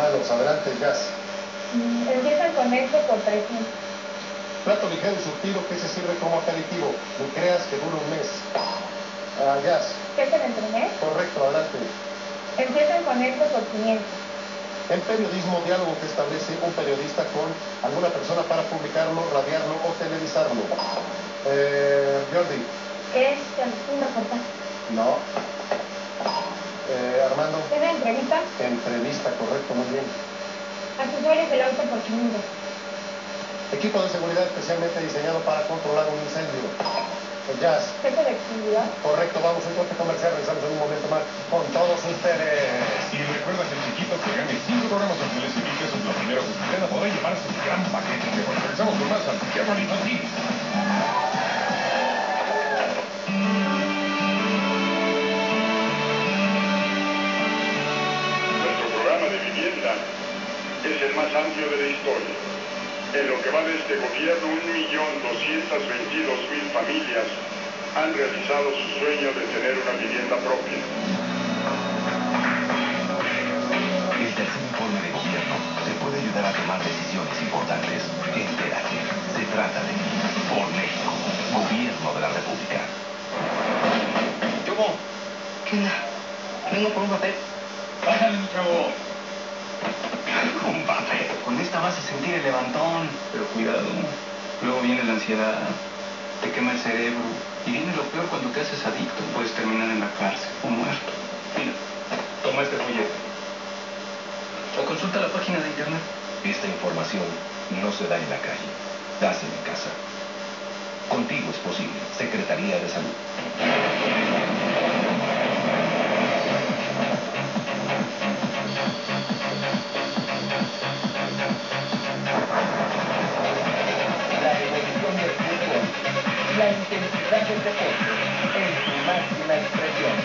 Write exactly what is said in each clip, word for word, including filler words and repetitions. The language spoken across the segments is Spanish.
manos. Adelante, Jazz. Mm, empiezan con esto por trescientos. Plato ligero y surtido que se sirve como aperitivo. No creas que dura un mes. Ah, Jazz. ¿Qué se le entrené? Correcto, adelante. Empiezan con esto por quinientos. En periodismo, diálogo que establece un periodista con alguna persona para publicarlo, radiarlo o televisarlo. Eh, Jordi. Es un reportaje. No. Eh, Armando. ¿Es una entrevista? Entrevista, correcto, muy bien. Accesorios del auto por quinientos. Equipo de seguridad especialmente diseñado para controlar un incendio. El Jazz. ¿Jefe de actividad? Correcto, vamos a un corte comercial, regresamos en un momento más con todos ustedes. Y recuerda que el chiquito que gane cinco programas de Teles y mil pesos lo primero que suceda podrá llevarse un gran paquete. Mejor regresamos con más al Jeopardy Infantil. Nuestro programa de vivienda es el más amplio de la historia. En lo que va de este gobierno, un millón doscientas veintidós mil familias han realizado su sueño de tener una vivienda propia. El tercer informe de gobierno te puede ayudar a tomar decisiones importantes. Entérate. Se trata de ti. Por México. Gobierno de la República. ¿Cómo? ¿Qué onda? Vengo por un papel. Bájale, mi chavo. Un papel. Con esta vas a sentir el levantón. Pero cuidado. Luego viene la ansiedad. Te quema el cerebro. Y viene lo peor cuando te haces adicto. Puedes terminar en la cárcel o muerto. Mira, toma este folleto. O consulta la página de internet. Esta información no se da en la calle. Dásela en casa. Contigo es posible. Secretaría de Salud. La evolución del fútbol, la intensidad del deporte en su máxima expresión.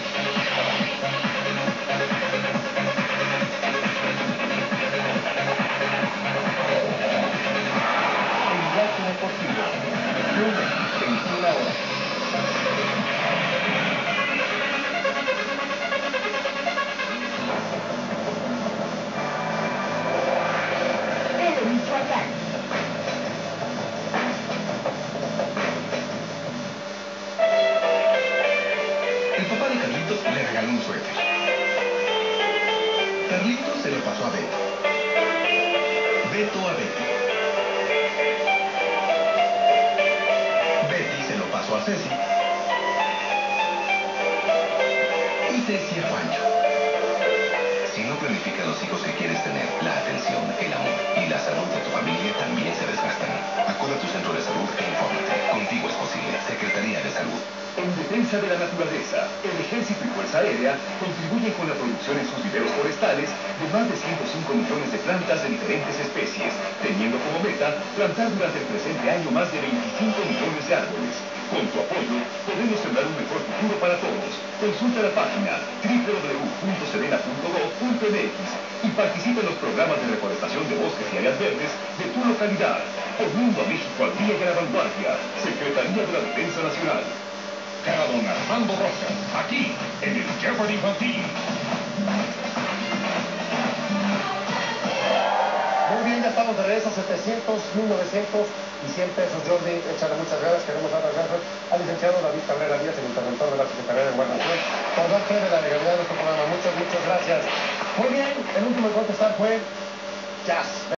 Enlace Deportivo, lunes, veintiuna horas. Telemichoacán. El papá de Carlitos le regaló un suéter. Carlitos se lo pasó a Beto. Beto a Betty. Betty se lo pasó a Ceci. Y Ceci a Pancho. Si no planificas los hijos que quieres tener, la atención, el amor y la salud de tu familia también se desgastan. Acude a tu centro de salud e infórmate. Contigo es posible. Secretaría de Salud. En defensa de la naturaleza, el Ejército y Fuerza Aérea contribuyen con la producción en sus viveros forestales de más de ciento cinco millones de plantas de diferentes especies, teniendo como meta plantar durante el presente año más de veinticinco millones de árboles. Con tu apoyo, podemos sembrar un mejor futuro para todos. Consulta la página doble u doble u doble u punto sedena punto gov punto m x y participa en los programas de reforestación de bosques y áreas verdes de tu localidad. Poniendo a México al día y a la vanguardia. Secretaría de la Defensa Nacional. Cara don Armando Rojas, aquí, en el Jeopardy Infantil. Muy bien, ya estamos de regreso. setecientos, mil novecientos y cien pesos. Jordi, échale muchas ganas. Queremos dar las gracias al licenciado David Cabrera Díaz, el interventor de la Secretaría de Guardia, por dar fe de la legalidad de nuestro programa. Muchas, muchas gracias. Muy bien, el último en contestar fue Jazz.